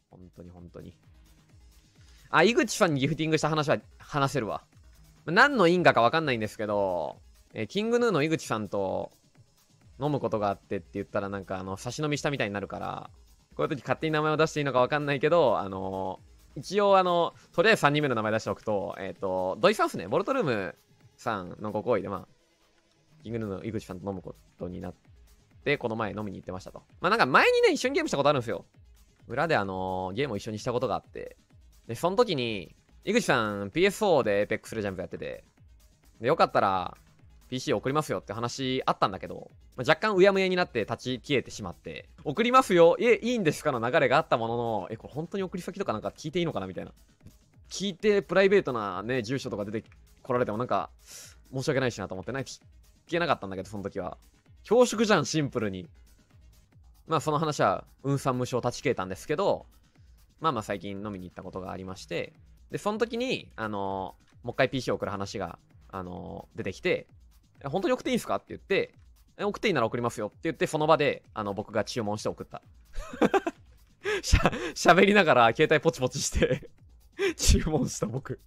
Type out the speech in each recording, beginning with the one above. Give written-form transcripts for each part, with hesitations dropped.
本当に本当に。あ、井口さんにギフティングした話は話せるわ。何の因果かわかんないんですけど、キングヌーの井口さんと飲むことがあってって言ったらなんか差し飲みしたみたいになるから、こういう時勝手に名前を出していいのかわかんないけど、一応とりあえず3人目の名前出しておくと、土井さんっすね、ボルトルームさんのご好意で、まあ、キングヌーの井口さんと飲むことになって、この前飲みに行ってましたと。まあなんか前にね、一緒にゲームしたことあるんですよ。裏でゲームを一緒にしたことがあって、で、その時に、井口さん PS4 で Apex Legends やってて、で、よかったら PC 送りますよって話あったんだけど、若干うやむやになって立ち消えてしまって、送りますよ、いいんですかの流れがあったものの、これ本当に送り先とかなんか聞いていいのかなみたいな。聞いてプライベートなね、住所とか出てこられてもなんか、申し訳ないしなと思って聞けなかったんだけど、その時は。恐縮じゃん、シンプルに。まあその話は、運算無償立ち消えたんですけど、まあまあ最近飲みに行ったことがありまして、で、その時に、もう一回 PC を送る話が、出てきて、本当に送っていいんすかって言って、送っていいなら送りますよって言って、その場で、僕が注文して送った。喋りながら携帯ポチポチして注文した僕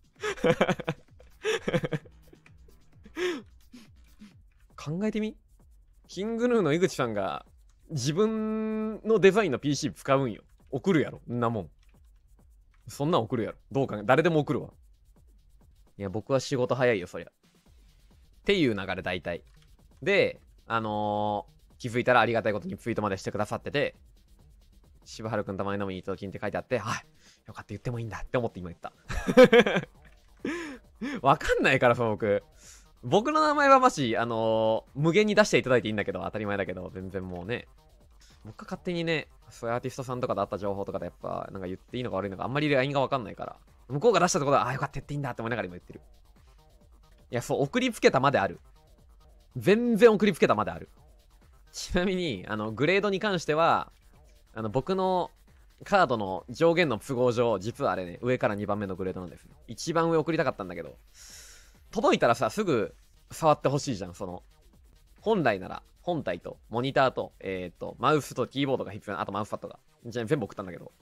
考えてみ、キングヌーの井口さんが自分のデザインの PC 使うんよ。送るやろ、んなもん。そんなん送るやろ。どうか、誰でも送るわ。いや、僕は仕事早いよ、そりゃ。っていう流れ、大体。で、気づいたらありがたいことにツイートまでしてくださってて、渋春くんたまに飲みに行った時にって書いてあって、はい、よかった言ってもいいんだって思って今言った。わかんないからさ、僕の名前はマジ、無限に出していただいていいんだけど、当たり前だけど、全然もうね、僕が勝手にね、そういうアーティストさんとかであった情報とかでやっぱ、なんか言っていいのか悪いのか、あんまり LINE がわかんないから、向こうが出したところは、ああ、よかった言っていいんだって思いながら今言ってる。いや、そう、送りつけたまである。全然送りつけたまである。ちなみに、グレードに関しては、僕のカードの上限の都合上、実はあれね、上から2番目のグレードなんです。一番上送りたかったんだけど、届いたらさ、すぐ触ってほしいじゃん、本来なら、本体と、モニターと、マウスとキーボードが必要な、あとマウスパッドが。じゃあ全部送ったんだけど、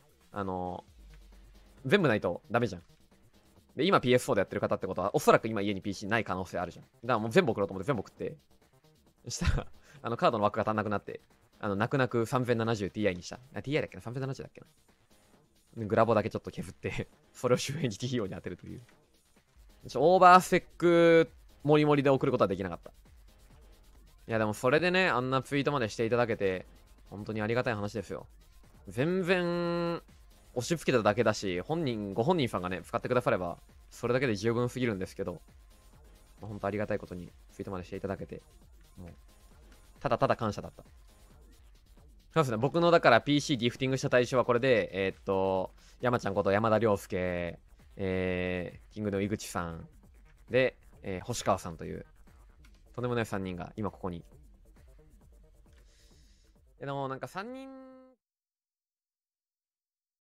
全部ないとダメじゃん。で、今 PS4 でやってる方ってことは、おそらく今家に PC ない可能性あるじゃん。だからもう全部送ろうと思って全部送って、そしたら、カードの枠が足んなくなって、泣く泣く 3070Ti にした。Ti だっけな ?3070 だっけな、グラボだけちょっと削ってそれを周辺機器費用に当てるという。オーバースペック、モリモリで送ることはできなかった。いや、でもそれでね、あんなツイートまでしていただけて、本当にありがたい話ですよ。全然、押し付けただけだし、ご本人さんがね、使ってくだされば、それだけで十分すぎるんですけど、本当ありがたいことにツイートまでしていただけて、もう、ただただ感謝だった。そうですね、僕のだから PC ギフティングした対象はこれで、山ちゃんこと山田涼介、キングの井口さん、で、星川さんという、とんでもない3人が今ここに。でもなんか3人